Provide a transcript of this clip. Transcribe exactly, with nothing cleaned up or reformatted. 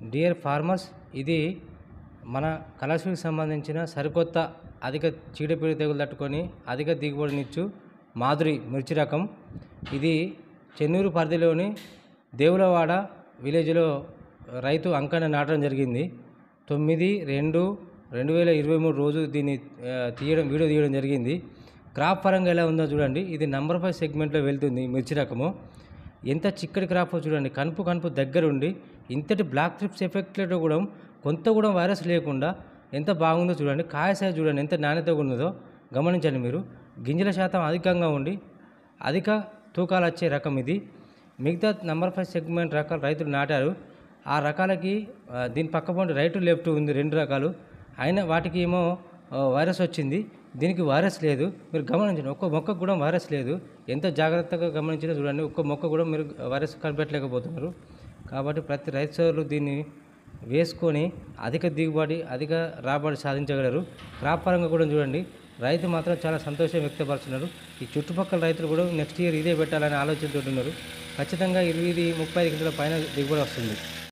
Dear farmers, ఇది మన కలర్స్కి సంబంధించిన సరికొత్త అధిక చీడపీడ తెగులు తట్టుకొని అధిక దిగుబడినిచ్చు మాధురి మిర్చి రకం. ఇది చెన్నూరు పరిధిలోని దేవులవాడ విలేజ్లో రైతు అంకణ నాటడం జరిగింది. తొమ్మిది రెండు రెండు వేల ఇరవై మూడు రోజు దీన్ని తీయడం వీడియో తీయడం జరిగింది. క్రాప్ పరంగా ఎలా ఉందో చూడండి. ఇది నంబర్ ఫైవ్ సెగ్మెంట్లో వెళ్తుంది మిర్చి రకము. ఎంత చిక్కటి క్రాప్ చూడండి, కనుపు కనుపు దగ్గరుండి ఇంతటి బ్లాక్ ట్రిప్స్ ఎఫెక్ట్లో కూడా కొంత కూడా వైరస్ లేకుండా ఎంత బాగుందో చూడండి. కాయ సైజ్ చూడండి ఎంత నాణ్యతగా ఉన్నదో గమనించండి మీరు. గింజల శాతం అధికంగా ఉండి అధిక తూకాలు వచ్చే రకం ఇది. మిగతా నంబర్ ఫైవ్ సెగ్మెంట్ రకాలు రైతులు నాటారు. ఆ రకాలకి దీని పక్క పండు రైట్ లెఫ్ట్ ఉంది, రెండు రకాలు. అయినా వాటికి ఏమో వైరస్ వచ్చింది, దీనికి వైరస్ లేదు. మీరు గమనించండి, ఒక్క మొక్కకు కూడా వైరస్ లేదు. ఎంత జాగ్రత్తగా గమనించినా చూడండి, ఒక్క మొక్క కూడా మీరు వైరస్ కనిపెట్టలేకపోతున్నారు. కాబట్టి ప్రతి రైతు సోదరులు దీన్ని వేసుకొని అధిక దిగుబడి అధిక రాబడి సాధించగలరు. క్రాప్ పరంగా కూడా చూడండి, రైతు మాత్రం చాలా సంతోషం వ్యక్తపరుస్తున్నారు. ఈ చుట్టుపక్కల రైతులు కూడా నెక్స్ట్ ఇయర్ ఇదే పెట్టాలని ఆలోచనతో ఉన్నారు. ఖచ్చితంగా ఇరవై ముప్పై ఐదు గంటల పైన దిగుబడి వస్తుంది.